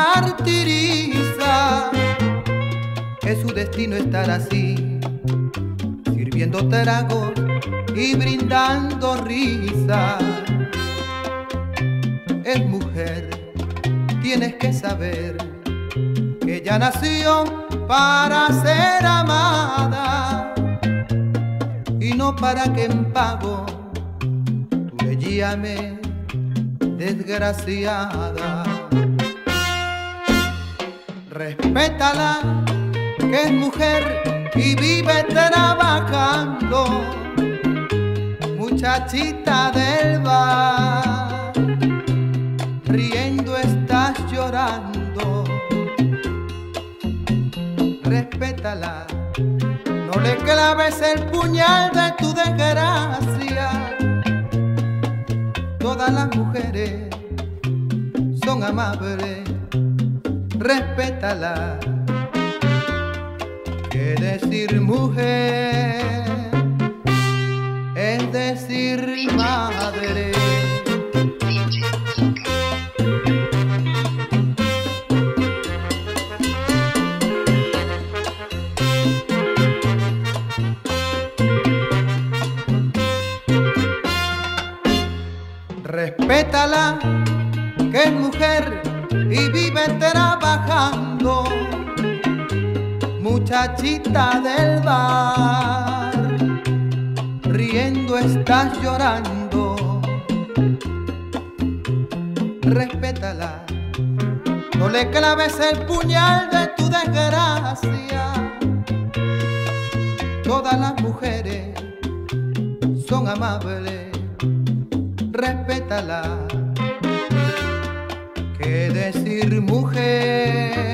martiriza, que su destino estar así, sirviendo trago y brindando risa. Es mujer, tienes que saber que ella nació para ser amada y no para que en pago tú le llames desgraciada. Respétala, que es mujer y vive trabajando, muchachita del bar, riendo estás llorando. Respétala, no le claves el puñal de tu desgracia. Todas las mujeres son amables, respétala. Que decir mujer es decir madre. Respétala, que es mujer y vive trabajando, muchachita del bar, riendo estás llorando. Respétala, no le claves el puñal de tu desgracia. Todas las mujeres son amables, respétala. Que decir mujer